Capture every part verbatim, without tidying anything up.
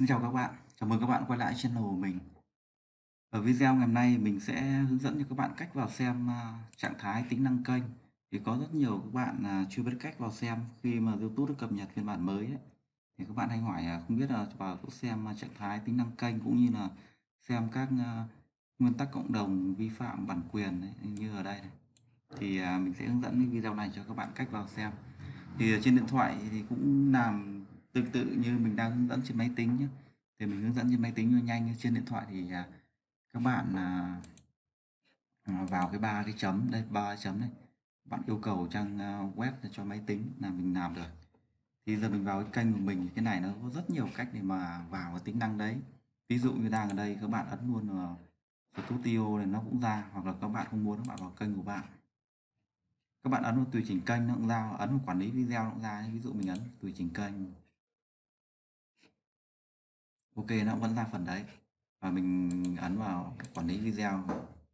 Xin chào các bạn, chào mừng các bạn quay lại channel của mình. Ở video ngày hôm nay mình sẽ hướng dẫn cho các bạn cách vào xem à, trạng thái tính năng kênh. Thì có rất nhiều các bạn à, chưa biết cách vào xem khi mà YouTube cập nhật phiên bản mới ấy. Thì các bạn hay hỏi à, không biết là vào chỗ xem à, trạng thái tính năng kênh cũng như là xem các à, nguyên tắc cộng đồng vi phạm bản quyền ấy, như ở đây này. Thì à, mình sẽ hướng dẫn cái video này cho các bạn cách vào xem. Thì ở trên điện thoại thì cũng làm tương tự như mình đang hướng dẫn trên máy tính nhé. Thì mình hướng dẫn trên máy tính nhanh, như trên điện thoại thì à, các bạn à, à, vào cái ba cái chấm đây, ba cái chấm này, bạn yêu cầu trang à, web cho máy tính là mình làm được. Thì giờ mình vào cái kênh của mình, cái này nó có rất nhiều cách để mà vào cái tính năng đấy. Ví dụ như đang ở đây các bạn ấn luôn vào Studio này nó cũng ra, hoặc là các bạn không muốn các bạn vào kênh của bạn, các bạn ấn vào tùy chỉnh kênh nó cũng ra, ấn vào quản lý video nó cũng ra. Ví dụ mình ấn tùy chỉnh kênh, ok nó vẫn ra phần đấy, và mình ấn vào quản lý video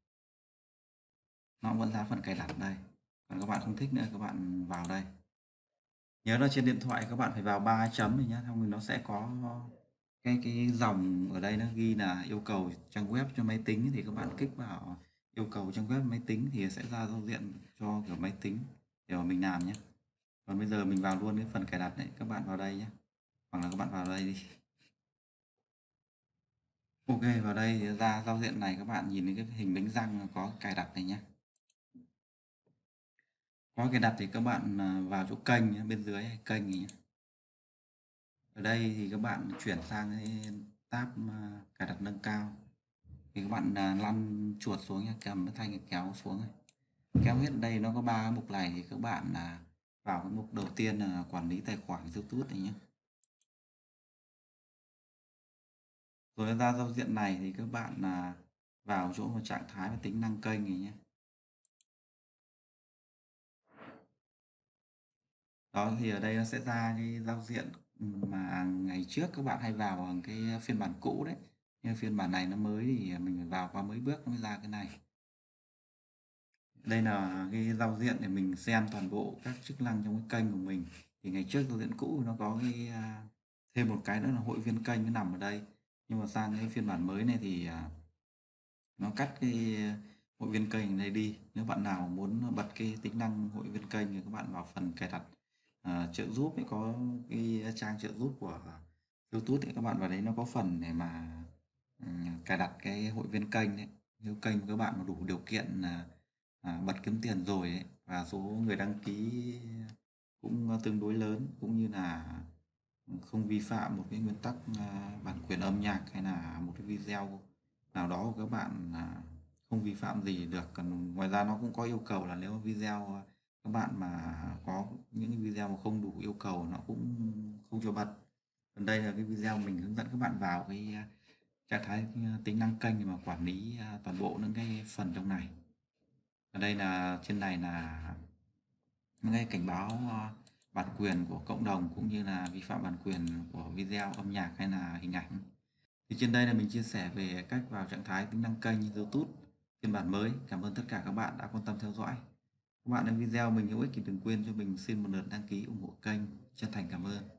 nó vẫn ra phần cài đặt đây. Còn các bạn không thích nữa các bạn vào đây, nhớ là trên điện thoại các bạn phải vào ba chấm này nhé, xong rồi nó sẽ có cái cái dòng ở đây nó ghi là yêu cầu trang web cho máy tính, thì các bạn kích vào yêu cầu trang web máy tính thì sẽ ra giao diện cho kiểu máy tính để mà mình làm nhé. Còn bây giờ mình vào luôn cái phần cài đặt này, các bạn vào đây nhé, hoặc là các bạn vào đây đi. Ok, vào đây thì ra giao diện này, các bạn nhìn thấy cái hình bánh răng có cài đặt này nhé. Có cài đặt thì các bạn à, vào chỗ kênh nhé, bên dưới hay kênh nhé. Ở đây thì các bạn chuyển sang cái tab à, cài đặt nâng cao. Thì các bạn à, lăn chuột xuống nhé, cầm cái thanh kéo xuống này. Kéo hết ở đây nó có ba mục này, thì các bạn là vào cái mục đầu tiên là quản lý tài khoản YouTube này nhé. Rồi ra giao diện này thì các bạn là vào chỗ một trạng thái và tính năng kênh này nhé. Đó thì ở đây nó sẽ ra cái giao diện mà ngày trước các bạn hay vào bằng cái phiên bản cũ đấy, nhưng phiên bản này nó mới thì mình phải vào qua mấy bước nó mới ra cái này. Đây là cái giao diện để mình xem toàn bộ các chức năng trong cái kênh của mình. Thì ngày trước giao diện cũ nó có cái à, thêm một cái nữa là hội viên kênh nó nằm ở đây, nhưng mà sang cái phiên bản mới này thì à, nó cắt cái hội viên kênh này đi. Nếu bạn nào muốn bật cái tính năng hội viên kênh thì các bạn vào phần cài đặt à, trợ giúp ấy, có cái trang trợ giúp của YouTube thì các bạn vào đấy nó có phần để mà ừm, cài đặt cái hội viên kênh đấy. Nếu kênh của các bạn mà đủ điều kiện là à, bật kiếm tiền rồi ấy, và số người đăng ký cũng tương đối lớn, cũng như là không vi phạm một cái nguyên tắc à, bản quyền âm nhạc, hay là một cái video nào đó của các bạn là không vi phạm gì được. Còn ngoài ra nó cũng có yêu cầu là nếu mà video à, các bạn mà có những cái video mà không đủ yêu cầu nó cũng không cho bật. Còn đây là cái video mình hướng dẫn các bạn vào cái à, trạng thái à, tính năng kênh để mà quản lý à, toàn bộ những cái phần trong này. Ở đây là trên này là những cái cảnh báo à, bản quyền của cộng đồng, cũng như là vi phạm bản quyền của video âm nhạc hay là hình ảnh. Thì trên đây là mình chia sẻ về cách vào trạng thái tính năng kênh YouTube phiên bản mới. Cảm ơn tất cả các bạn đã quan tâm theo dõi. Các bạn xem video mình hữu ích thì đừng quên cho mình xin một lượt đăng ký ủng hộ kênh. Chân thành cảm ơn.